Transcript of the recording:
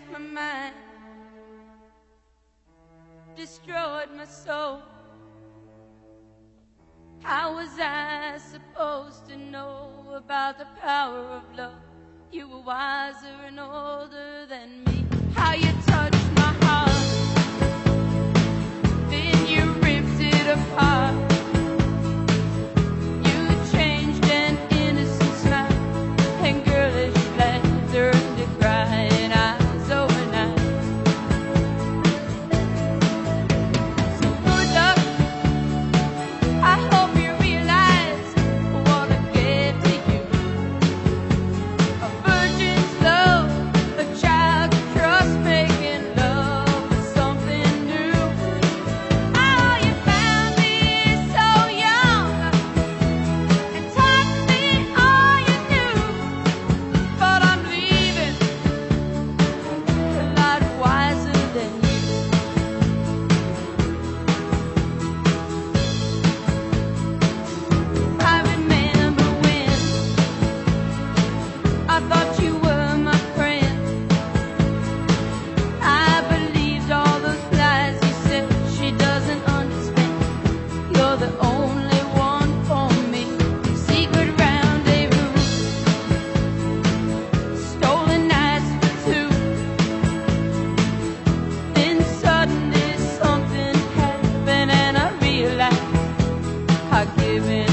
my mind, destroyed my soul. How was I supposed to know about the power of love? You were wiser and older than me. How you touched my heart, then you ripped it apart. You changed an innocent smile and girlish laughter into crying eyes overnight. So good luck, I hope you realize what I gave to you. A virgin's love, a child's trust, making love was something new. Oh, you found me so young and taught me all you knew. But I'm leaving a lot wiser than you. I remember when I thought you were my friend. I believed all those lies you said. She doesn't understand. You're the only one for me. Secret rendezvous, stolen nights for two. Then suddenly something happened and I realized I'd given